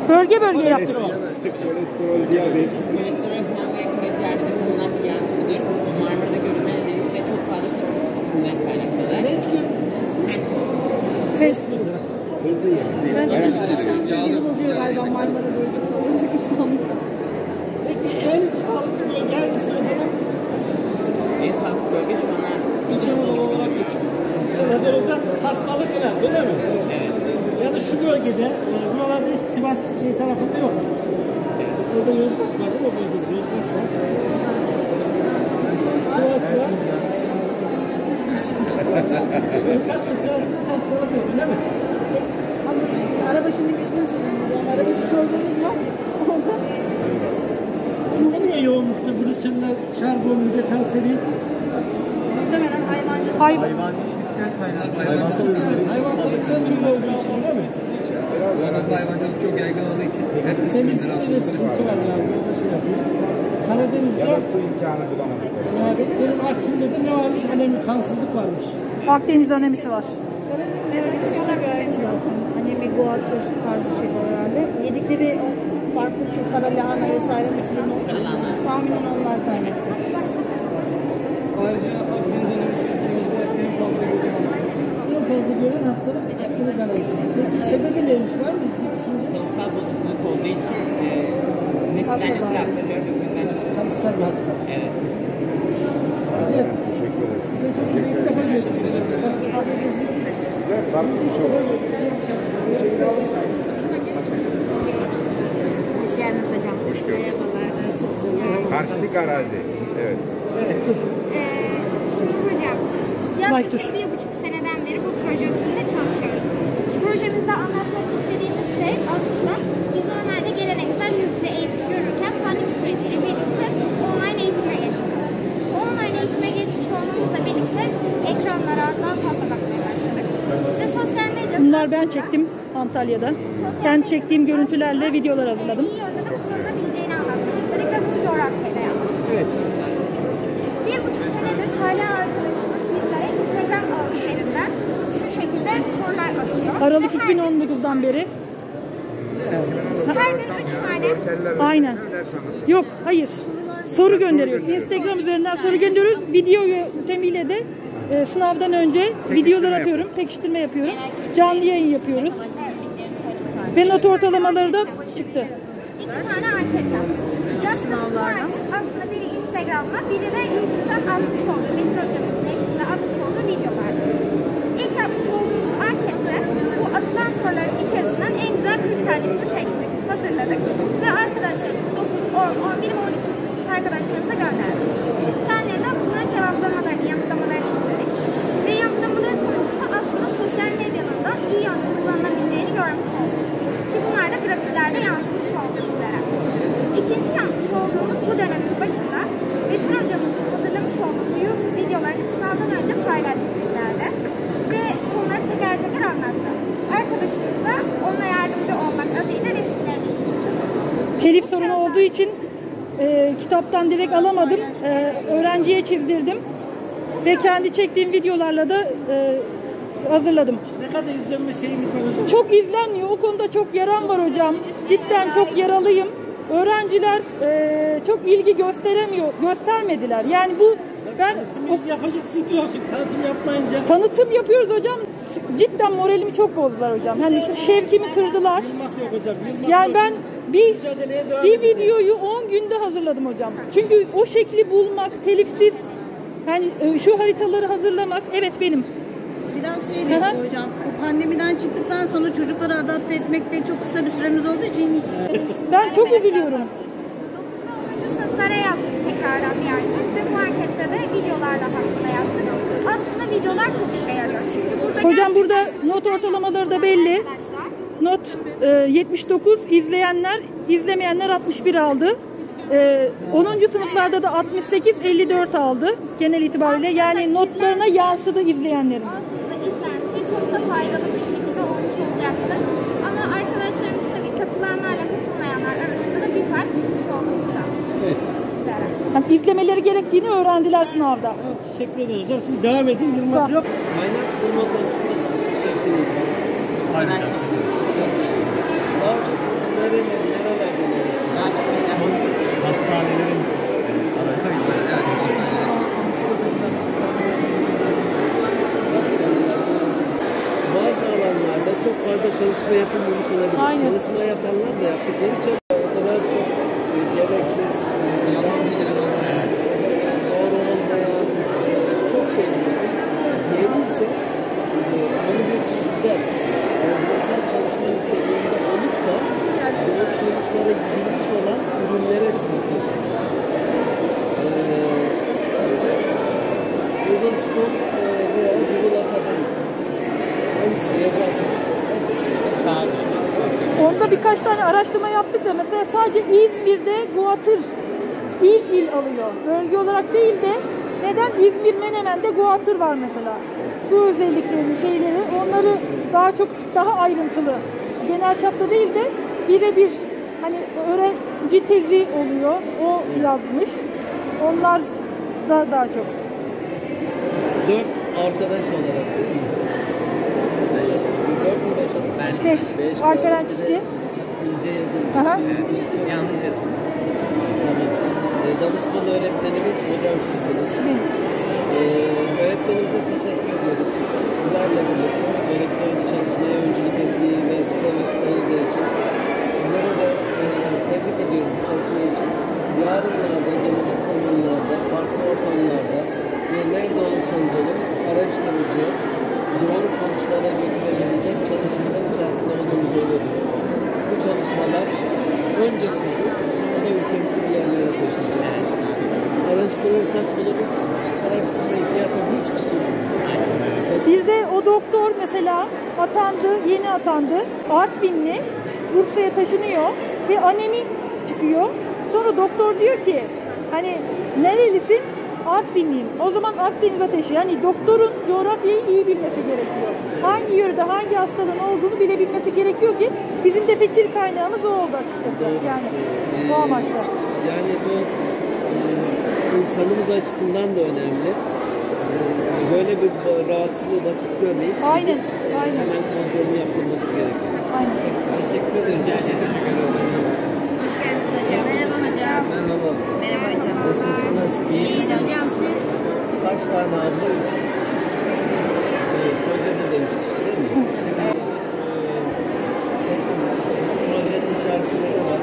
Bölge bölge yaptık. Kolesterol, diyabet. Kolesterol falan ve karaciğerde de bulunan bir yan türüdür. Marmara'da görülen ise çok fazla fast food tüketiminden kaynaklıdır. Ne tür? Fast food. Bizi bozuyor galiba Marmara bölgesi olarak İstanbul. Peki en sağlıklı bölge hangisi o zaman? En sağlıklı bölge şu an İç Anadolu olarak geçiyor. İç Anadolu'da hastalık genelde öyle mi? Evet. Yani şu bölgede, buralarda hiç Sivas tarafında yok. Orada Yozgat var değil mi? O bölgede Yozgat var. Sivas var. Yozgat'ta Sivas'ta hiç hastalık yok değil mi? Ama Arabaşı'nın gözünü söylüyorum. Yani Arabaşı sorduğumuz var. Orada. Şimdi niye yoğunlukta Brüsseller, karbon, bir de kanseri? Muhtemelen hayvancılık. Hayvansızlıktan kaynaklı. Hayvansızlıktan çok olduğu için değil mi? Bu arada hayvancılık çok yaygın olduğu için hep Temizlikte üstünler de aslında. sıkıntı var yani. Orada şey yapıyor. Karadeniz'de Su imkanı bulamadık. benim Artvin'de de ne varmış? Anemi kansızlık varmış. Akdeniz anemisi var. Evet, o da böyle zaten. Anemi, guatr tarzı şeyler herhalde. Yedikleri farklı tür kara lahana vesaire mısırın tahminen onlar kaynaklı. Ayrıca Akdeniz anemisi ülkemizde en fazla görülen hastalık. En fazla görülen hastalık Akdeniz anemisi. Peki sebebi neymiş? Var mı? kalıtsal bozukluk olduğu için nesilden nesile aktarıyor. Birbirinden çok. Kalıtsal bir hastalık. Evet. Güzel. Teşekkür ederim. İlk defa görüyorum. Farklı bir şey oldu. Hoş geldiniz hocam. Hoş gördük. Merhabalar. Çok güzel. Karstik arazi. Evet. Şimdi hocam, Baytur. yaklaşık 1,5 seneden beri bu proje üstünde çalışıyoruz. Projemizde anlatmak istediğimiz şey aslında biz normalde geleneksel yüz yüze eğitim görürken pandemi süreciyle birlikte online eğitime geçtik. Online eğitime geçmiş olmamızla birlikte ekranlara daha fazla bakmaya başladık. Ve sosyal medya... Bunlar ben çektim Antalya'dan. Kendi çektiğim görüntülerle videolar hazırladım. İyi yönde de kullanabileceğini anlatmak istedik ve bu coğrafyayla yaptık. Evet. 1,5 senedir Salih arkadaşımız bizlere Instagram ağı üzerinden şu şekilde sorular atıyor. Aralık Ve her gün 2019'dan beri. Her gün 3 tane. Aynen. Yok, hayır. Soru gönderiyoruz. Instagram üzerinden soru gönderiyoruz. Video yöntemiyle de sınavdan önce videolar atıyorum. Pekiştirme yapıyorum. Canlı yayın yapıyoruz. Ve not ortalamaları da çıktı. 2 tane anket yaptık. Sınavlarda. Aslında biri Instagram'da, biri de YouTube'dan atmış olduğu, Betül hocamızın eşliğinde atmış olduğu videolar. İlk yapmış olduğumuz ankette bu atılan soruların içerisinden en güzel 40 tanesini seçtik, hazırladık. Ve arkadaşlarımız 9, 10, 11 ve 12 arkadaşlarımıza gönderdik. Kendilerine bunların cevaplamalarını, yanıtlamalarını istedik. Ve yanıtlamaları sonucunda aslında sosyal medyanın da iyi yönde kullanılabileceğini görmüş olduk. Ki bunlar da grafiklerde yansımış oldu bizlere. İkinci yapmış olduğumuz bu dönemin başında Betül hocamızın hazırlamış olduğu YouTube videolarını sınavdan önce paylaştık bizlerle. Ve bunları teker teker anlattı. Arkadaşımız da ona yardımcı olmak adıyla resimlerini çizdi. Telif sorunu olduğu için kitaptan direkt alamadım. Öğrenciye çizdirdim. Ve kendi çektiğim videolarla da hazırladım. Ne kadar izlenme şeyimiz var hocam? Çok izlenmiyor. O konuda çok yaram var hocam. Cidden çok yaralıyım. Öğrenciler çok ilgi göstermediler. Yani bu ben Yapacaksın biliyorsun. Tanıtım yapmayınca. tanıtım yapıyoruz hocam. Cidden moralimi çok bozdular hocam. Hani şevkimi kırdılar. Yılmak yok hocam. Yılmak Yani yok. ben bir Mücadeleye devam bir edeceğiz. videoyu 10 günde hazırladım hocam. Çünkü o şekli bulmak, telifsiz, hani şu haritaları hazırlamak, evet benim. Biraz şey değil Hı hı. hocam. Bu pandemiden çıktıktan sonra çocukları adapte etmekte çok kısa bir süremiz olduğu için Ben çok üzülüyorum. 9 ve 10. sınıflara yaptık tekrardan bir anket ve bu ankette de videolarla hakkında yaptık. Aslında videolar çok işe yarıyor. Çünkü burada Hocam burada not ortalamaları da belli. Not 79, izlemeyenler 61 aldı. 10. sınıflarda da 68, 54 aldı genel itibariyle. Yani notlarına yansıdı izleyenlerin. aslında izlense çok da faydalı bir şekilde olmuş olacaktı. Ama arkadaşlarımız tabii katılanlarla katılmayanlar arasında da bir fark çıkmış oldu burada. Evet. Sizlere. Yani izlemeleri gerektiğini öğrendiler sınavda. Teşekkür ederim hocam. Siz devam edin. Yılmak yok. Kaynak bulma konusunda sıkıntı çektiniz mi? Aynen. Daha çok nerenin nerelerden araştırdınız? Hastanelerin Bazı alanlarda çok fazla çalışma yapılmamış olabilir. Aynen. Çalışma yapanlar da yaptıkları çalışma o kadar çok gereksiz, yanlış, doğru olmayan çok şey var. Yeri ise onu bir süzet, bilimsel çalışma niteliğinde olup da doğru sonuçlara gidilmiş olan ürünlere sızmışlar. Google School veya Google Academy. Hangisini yazarsanız Orada birkaç tane araştırma yaptık da mesela sadece İzmir'de guatr il alıyor. Bölge olarak değil de neden İzmir Menemen'de guatr var mesela. Su özelliklerini, şeyleri onları daha ayrıntılı. Genel çapta değil de birebir hani öğrenci tezi oluyor. O yazmış. Onlar da daha çok. 4 arkadaş olarak değil mi? 4 mü 5 olarak? 5. Alperen Çiftçi. İnce yazılmış. Aha. yanlış yazılmış. Danışman öğretmenimiz hocam sizsiniz. Öğretmenimize teşekkür ediyoruz. Sizlerle birlikte böyle güzel bir çalışmaya öncülük ettiği ve size vakit ayırdığı için sizlere de tebrik ediyoruz bu çalışma için. Yarınlarda, gelecek zamanlarda, farklı ortamlarda ve nerede olursanız olun araştırıcı, doğru sonuçlara götürebilecek çalışmalar içerisinde olduğumuzu görüyoruz. Bu çalışmalar önce sizi, sonra da ülkemizi bir yerlere taşıyacak. Araştırırsak buluruz, araştırma ihtiyatı hiçbir şey yok. Bir de o doktor mesela yeni atandı. Artvinli, Bursa'ya taşınıyor ve anemi çıkıyor. Sonra doktor diyor ki hani nerelisin? Artvinliyim. O zaman Akdeniz ateşi. Yani doktorun coğrafyayı iyi bilmesi gerekiyor. Hangi yörede hangi hastalığın olduğunu bilebilmesi gerekiyor ki bizim de fikir kaynağımız o oldu açıkçası. Yani o amaçla. Yani bu insanımız açısından da önemli. Böyle bir rahatsızlığı basit görmeyip Aynen. hemen kontrolünü yapılması gerekiyor. Aynen. Teşekkür ederim. Hoş geldiniz hocam. Merhaba hocam. Merhaba. Merhaba hocam. Nasılsınız? İyiyiz hocam siz? Kaç tane abla? 3 kişi. Projede de 3 kişi değil mi? Projenin içerisinde ne var?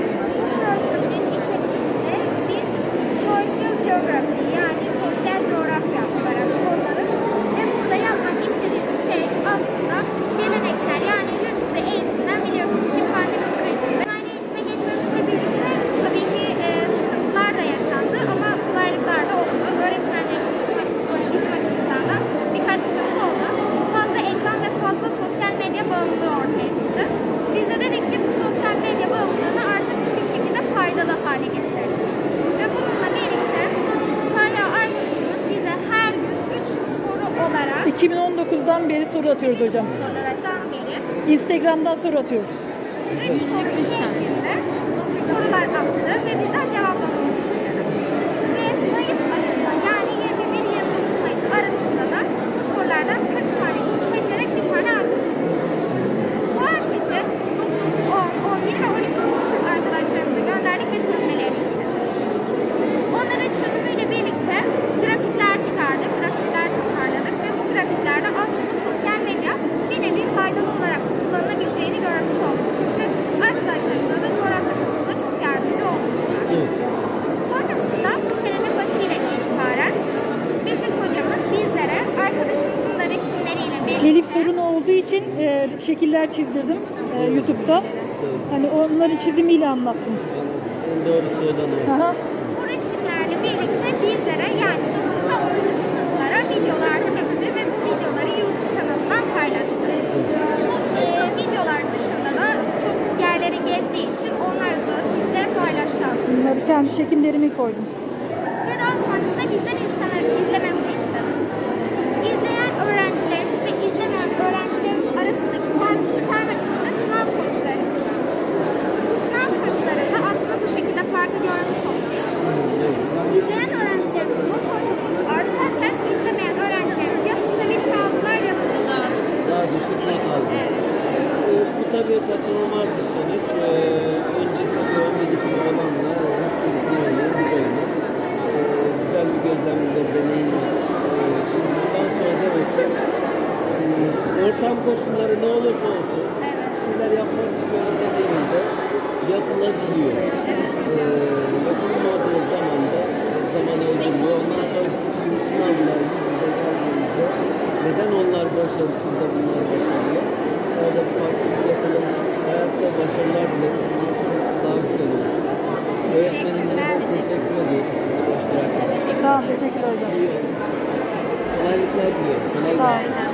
Projenin içerisinde biz social geography yani sosyal coğrafya olarak kodladık ve burada yapmak istediğimiz şey aslında geleneksel yani yüz yüze eğitimden biliyorsunuz ki pandemi sürecinde aynı eğitime geçmemizle birlikte tabii ki sıkıntılar da yaşandı ama kolaylıklar da oldu. Öğretmenlerimizin bizim açımızdan da birkaç sıkıntı oldu. Fazla ekran ve fazla sosyal medya bağımlılığı ortaya çıktı. Biz de dedik ki bu sosyal medya bağımlılığını artık bir şekilde faydalı hale getirelim. Ve bununla birlikte Salih arkadaşımız bize her gün 3 soru olarak 2019'dan beri soru atıyoruz hocam. sorulardan beri Instagram'dan soru atıyoruz. 3 soru şeklinde sorular attı ve bizden cevaplamamızı istedi. Ve Mayıs ayında yani 21-29 Mayıs arasında da bu sorulardan 40 tanesini seçerek bir tane anket oluşturduk. Bu anketi 9, 10, 11 ve 12. sınıf arkadaşlarımıza gönderdik ve çözmelerini istedik. Onların çözümüyle birlikte grafikler çıkardık, grafikler tasarladık ve bu grafiklerde aslında sosyal medya bir nevi faydalı olarak kullanılabileceğini görmüş olduk. Çünkü arkadaşlarımıza da coğrafya konusunda çok yardımcı oldular. Sonrasında bu senenin başıyla itibaren Betül hocamız bizlere arkadaşımızın da resimleriyle birlikte Telif sorunu olduğu için şekiller çizdirdim YouTube'da. Hani onları çizimiyle anlattım. En doğrusu olan o. Aha. bu resimlerle birlikte bizlere yani 9 ve 10. sınıflara videolar çekti ve bu videoları YouTube kanalından paylaştı. Bu videolar dışında da çok yerleri gezdiği için onları da bizle paylaştı aslında. Bunları kendi çekimlerimi koydum. Ve daha sonrasında bizden izlememizi istedi. İzleyen öğrencilerimiz ve izlemeyen öğrencilerimiz arasındaki farkı çıkarmak için de sınav sonuçları kullandık. Bu sınav sonuçlarında aslında bu şekilde farkı görmüş oluyoruz. İzleyen öğrencilerimiz not ortalaması artarken izlemeyen öğrencilerimiz ya stabil kaldılar ya da düştüler. Daha düşük not aldı. Evet. Bu tabii kaçınılmaz bir sonuç. Önce ortam koşulları ne olursa olsun bir şeyler yapmak istiyoruz dediğinizde yapılabiliyor. Yapılmadığı zaman da işte zaman öldürüyor. Ondan sonra bir sınavlar yüzüne geldiğimizde neden onlar başarısız da bunlar başarılı? Orada bir farksız yakalamışsınız. Hayatta başarılar dileriz. Bundan sonrası daha güzel olur. Öğretmenimize de teşekkür ediyoruz. Sizi boş bıraktık. Sağ olun, teşekkürler hocam. İyi olun. Kolaylıklar diliyorum. Kolay Sağ gelsin. olun.